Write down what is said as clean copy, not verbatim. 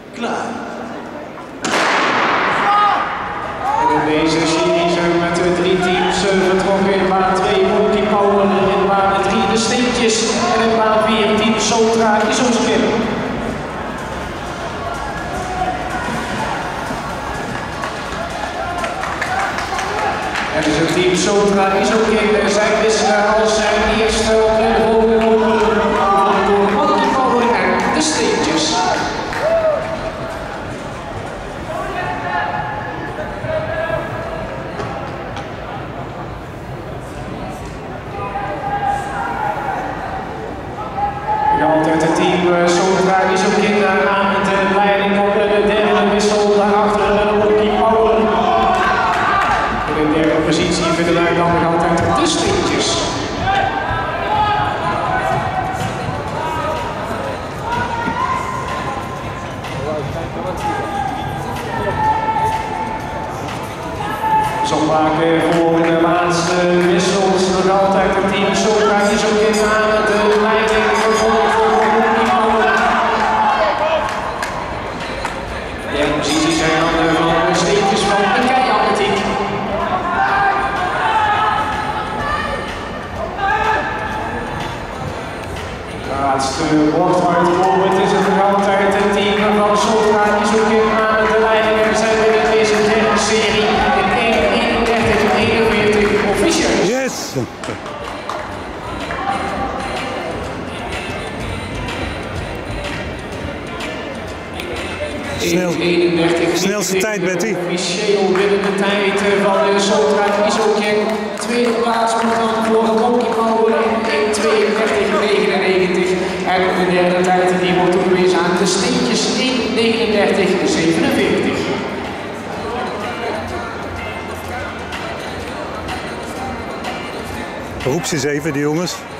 Klaar. En in deze serie zijn we met de 3 teams vertrokken. In baan 2 Monkey Power, in baan 3 de Steentjes en in baan 4 team Sotra Isoskin. En dus het team Sotra Isoskin zijn wisselen als zijn eerste op de volgende door Monkey Power en de Steentjes. Altijd het team Sotra Isoskin aan met de leiding op de derde wissel. Daarachter de Monkey Power. In de derde positie vinden wij dan nog altijd de Steentjes. Zo maken voor de laatste wissels nog altijd het team Sotra Isoskin aan met de leiding gevolgd door Monkey Power. De posities zijn handen van de Steentjes van de Kei-atletiek. De laatste wordt uitgekomen, het is het nog altijd het team van Sotra Isoskin aan de leiding. En zijn we in deze derde serie in 31-41 officieel. Yes! Snelste tijd, Betty. Officieel binnen de tijd van de Sotra Isoskin. Tweede plaats moet dan voor Monkey Power in 1:32:99. En de derde tijd die wordt toegewezen aan de Steentjes 1:39:47. Roep ze eens even, die jongens.